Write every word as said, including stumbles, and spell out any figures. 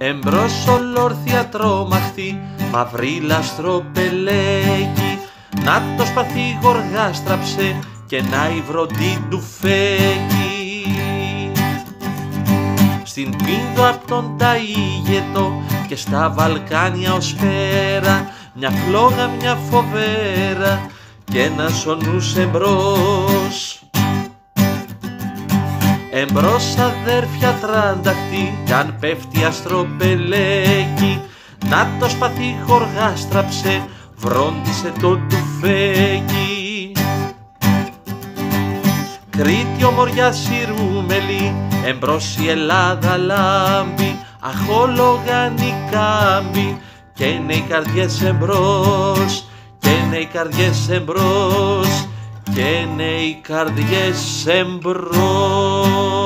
Εμπρός ολόρθια τρόμαχτη, μαυρή λαστροπελέκι, να το σπαθί γοργά στράψε και να η βροντί του φέκει. Στην Πίνδο απ' τον Ταΐγετο και στα Βαλκάνια ως πέρα, μια φλόγα μια φοβέρα και ένας ο νους εμπρός. Εμπρός αδέρφια τρανταχτή, κι αν πέφτει αστροπελέκι, να το σπαθί χοργά στράψε, βρόντισε το τουφέκι. Κρήτη ομοριά σιρούμελη, εμπρός η Ελλάδα λάμπει, αχόλογαν οι κάμποι, και είναι οι καρδιές εμπρός, και είναι οι καρδιές εμπρός, και είναι οι καρδιές εμπρός.